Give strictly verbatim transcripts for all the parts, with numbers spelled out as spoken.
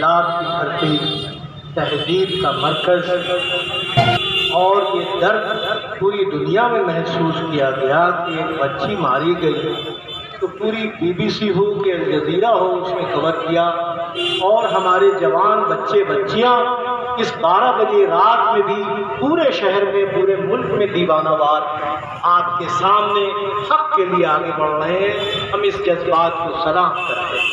पंजाब की धरती तहजीब का मरकज़, और ये दर्द पूरी दुनिया में महसूस किया गया कि एक बच्ची मारी गई तो पूरी बीबीसी हो के अल जज़ीरा हो उसने कवर किया, और हमारे जवान बच्चे बच्चियां इस बारह बजे रात में भी पूरे शहर में पूरे मुल्क में दीवानावार आपके सामने हक के लिए आगे बढ़ रहे हैं। हम इस जज्बात को सलाम करते हैं।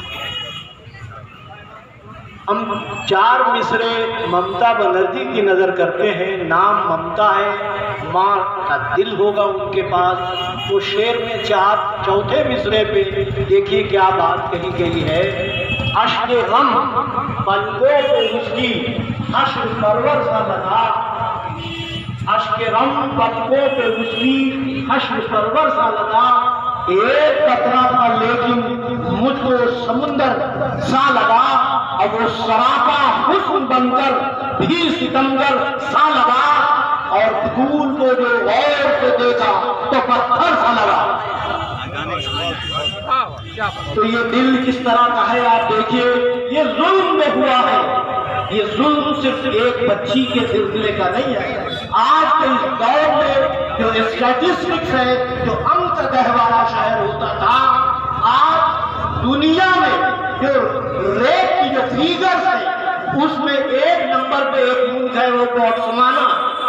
हम चार मिसरे ममता बनर्जी की नज़र करते हैं। नाम ममता है, माँ का दिल होगा उनके पास। वो शेर में चार चौथे मिसरे पे देखिए क्या बात कही गई है। अश्क गम पलकों पे उसकी हश्र परवर सा लगा, अश्क गम पलकों पे उसकी हश्र परवर सा लगा, एक कतरा था लेकिन मुझको समुंदर सा लगा, और वो सरापा हुस्न बनकर भी सितमगर सा लगा, और फूल को जो गौर से देखा तो पत्थर सा लगा। तो ये दिल किस तरह का है आप देखिए। ये जुल्म में हुआ है, ये जुल्म सिर्फ एक बच्ची के सिलसिले का नहीं है। आज के इस दौर में जो स्टैटिस्टिक्स है, जो अंक गहवारा शहर होता था, आज दुनिया में जो रेप की जो फिगर्स है उसमें एक नंबर पे एक मुल्क है, वो बोत्सवाना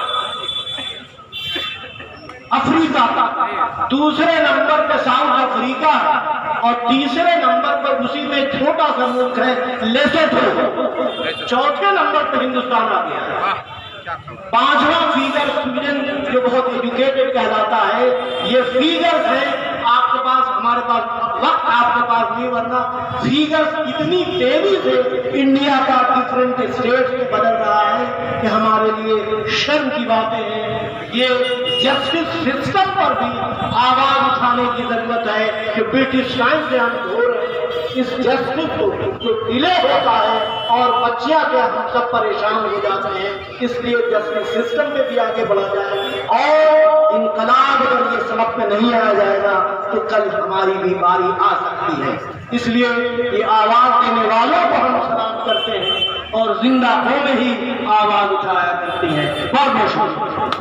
अफ्रीका का, दूसरे नंबर पे साउथ अफ्रीका, और तीसरे नंबर पर उसी में छोटा सा मुल्क है लेसोथो, चौथे नंबर पे हिंदुस्तान आ गया। पांचवा फिगर स्वीडन जो बहुत एजुकेटेड कहलाता है। ये फिगर्स है आपके पास, हमारे पास वक्त आपके पास नहीं, वरना फिगर्स इतनी तेजी से इंडिया का डिफरेंट स्टेट्स में बदल रहा है कि हमारे लिए शर्म की बातें हैं। ये जस्टिस सिस्टम पर भी आवाज उठाने की जरूरत है कि ब्रिटिश टाइम से हम हो रहे हैं इस जस्टिस को जो डिले होता है और बच्चियां क्या हम सब परेशान हो जाते हैं। इसलिए जस्टिस सिस्टम में भी आगे बढ़ा जाए, और इनकलाब अगर ये सबक में नहीं आया जाएगा तो कल हमारी भी बारी आ सकती है। इसलिए ये आवाज देने वालों को हम सलाम करते हैं और जिंदा होने ही आवाज उठाया करती हैं। बहुत बहुत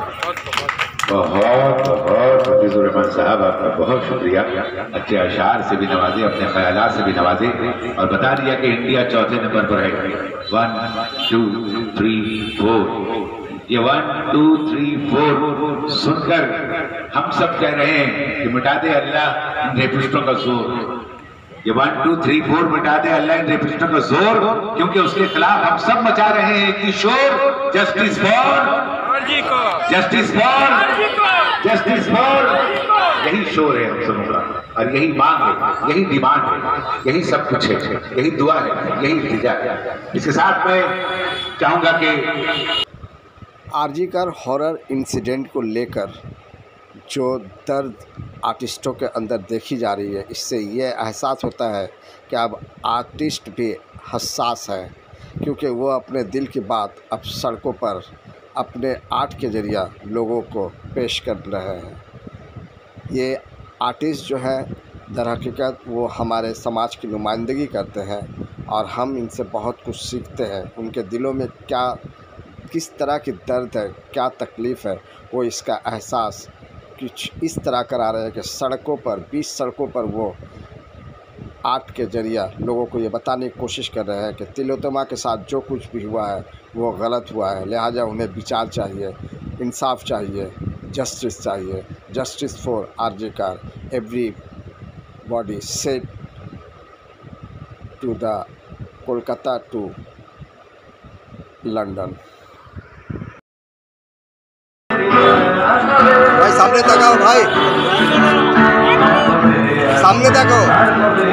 बहुत बहुत हफीजुर रहमान साहब, आपका बहुत शुक्रिया। अच्छे अशार से भी नवाजे, अपने ख्यालात से भी नवाजे, और बता दिया कि इंडिया चौथे नंबर पर है। वन टू थ्री फोर, ये वन टू थ्री फोर सुनकर हम सब कह रहे हैं कि मिटा दे अल्लाह इन रेपिस्टों का जोर। ये वन टू थ्री फोर मिटा दे अल्लाह इन रेपिस्टों का जोर, क्योंकि उसके खिलाफ हम सब मचा रहे हैं कि शोर। Justice for justice for justice for, यही शोर है हम सबों का, और यही मांग है, यही डिमांड है, यही सब कुछ है, यही दुआ है, यही इल्तिजा है। इसके साथ मैं चाहूंगा कि आरजी कर हॉरर इंसिडेंट को लेकर जो दर्द आर्टिस्टों के अंदर देखी जा रही है, इससे ये एहसास होता है कि अब आर्टिस्ट भी हसास है, क्योंकि वो अपने दिल की बात अब सड़कों पर अपने आर्ट के ज़रिए लोगों को पेश कर रहे हैं। ये आर्टिस्ट जो है दर हकीकत वो हमारे समाज की नुमाइंदगी करते हैं, और हम इनसे बहुत कुछ सीखते हैं। उनके दिलों में क्या किस तरह की दर्द है, क्या तकलीफ़ है, वो इसका एहसास कुछ इस तरह करा रहे हैं कि सड़कों पर बीच सड़कों पर वो आर्ट के ज़रिए लोगों को ये बताने की कोशिश कर रहे हैं कि तिलोत्तमा के साथ जो कुछ भी हुआ है वो गलत हुआ है, लिहाजा उन्हें विचार चाहिए, इंसाफ चाहिए, जस्टिस चाहिए। Justice for RG Kar, everybody set to the Kolkata to London. भाई सामने तक आओ, भाई सामने तक आओ।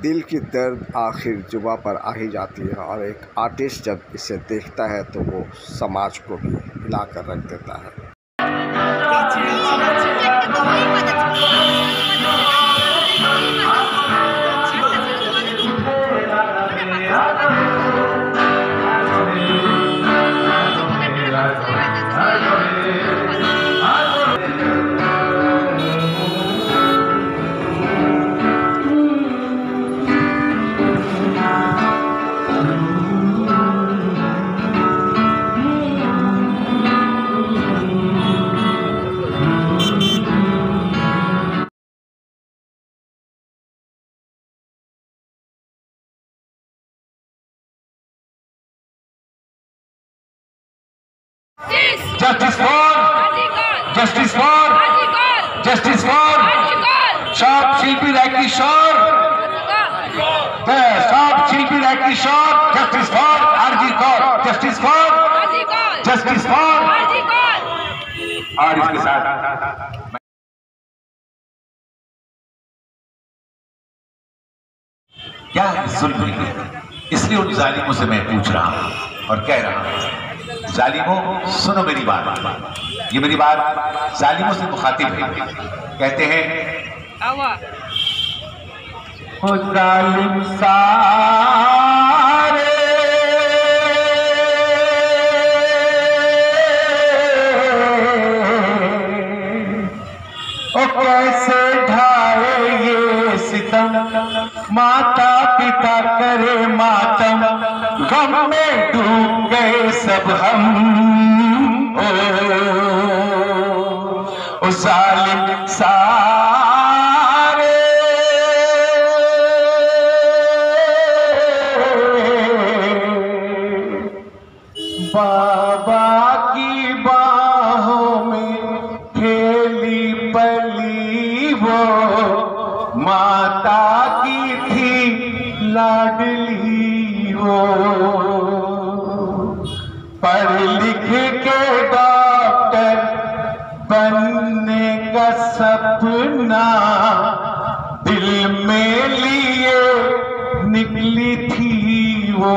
दिल की दर्द आखिर जुबा पर आ ही जाती है, और एक आर्टिस्ट जब इसे देखता है तो वो समाज को भी हिला कर रख देता है। Justice for, justice for, justice for, sharp Shilpi Rai Kishore, the sharp Shilpi Rai Kishore, justice for R G Kaur, justice for, justice for, और इसके साथ क्या जुल्म है, इसलिए उन जालिमों से मैं पूछ रहा हूं और कह रहा हूं, जालिमों सुनो मेरी बात, ये मेरी बात जालिमों से मुखातिब है। कहते हैं ओ जालिम सारे ओ कैसे ढाए ये सितम, माता पिता करे मातम, गम में डूब गए सब हम, ओ, ओ जालिम सारे बाबा की बाहों में खेली पली वो, माता की थी लाडली वो, पढ़ लिख के डॉक्टर बनने का सपना दिल में लिए निकली थी वो,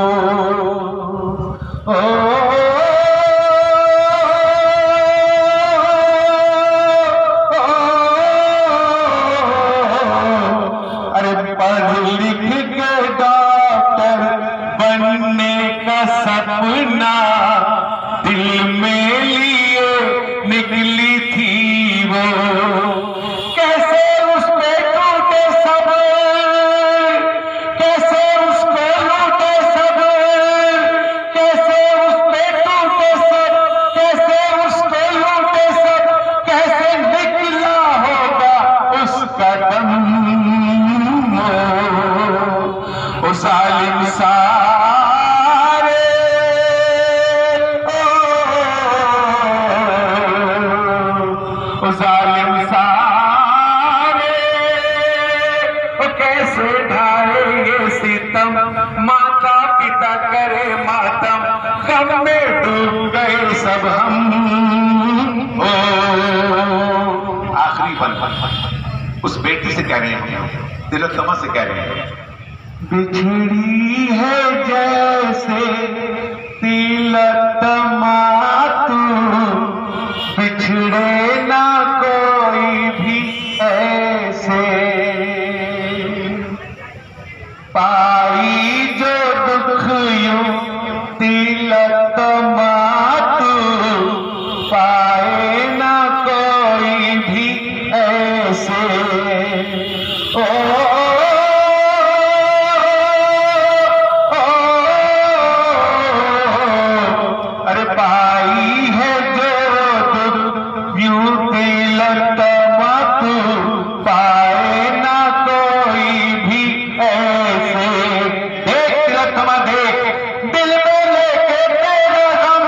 ओ सपना दिल में लिए निकली थी वो, कैसे उस पे टूटे सब, कैसे उसको लूटे सब, कैसे उस पे टूटे सब, कैसे उसको लूटे सब, कैसे निकला होगा उसका दम, ओ जालिम सा जालिम सारे कैसे ढाए ये सितम, माता पिता करे मातम, गम में डूब गए सब हम, ओ आखिरी पल उस बेटी से कह रहे हैं, तिलोत्तमा से कह रहे हैं, बिछड़ी है जैसे तिलोत्तमा तू, बिछड़े ना कोई भी ऐसे, पाई जो दुख यूं तिलोत्तमा तू, पाए ना कोई भी ऐसे, ओ दिल में लेके तेरा गम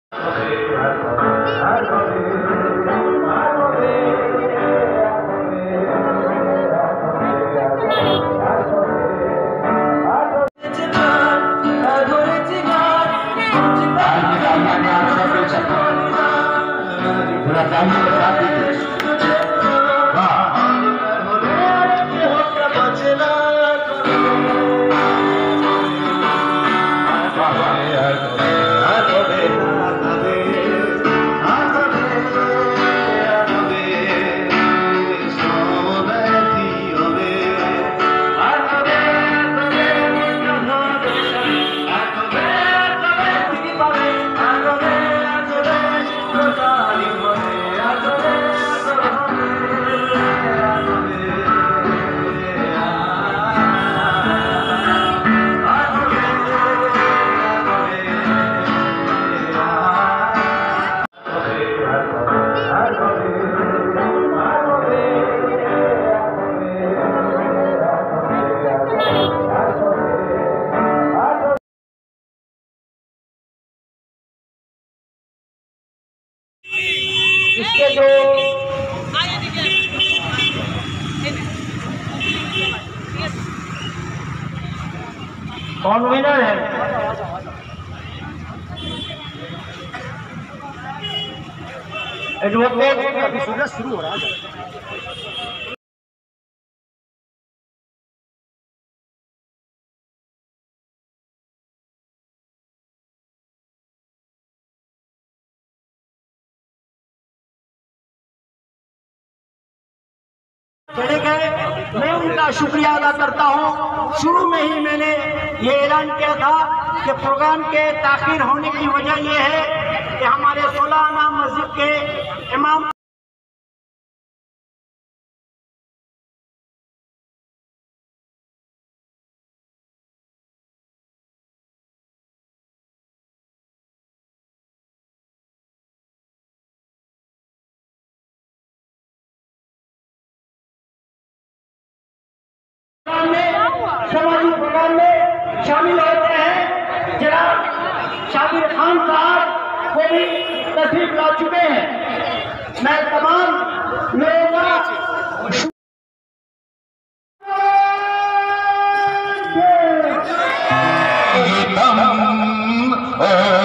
इसके जो कॉन्वेनर है एडवोकेट, अभी सूरज शुरू हो रहा है। चले गए, मैं उनका शुक्रिया अदा करता हूं। शुरू में ही मैंने ये ऐलान किया था कि प्रोग्राम के ताखिर होने की वजह यह है कि हमारे सोलह आना मस्जिद के इमाम में समाजी प्रोग्राम में शामिल होते हैं। जनाब शाबिर खान साहब को भी तशरीफ ला चुके हैं। मैं तमाम लोगों का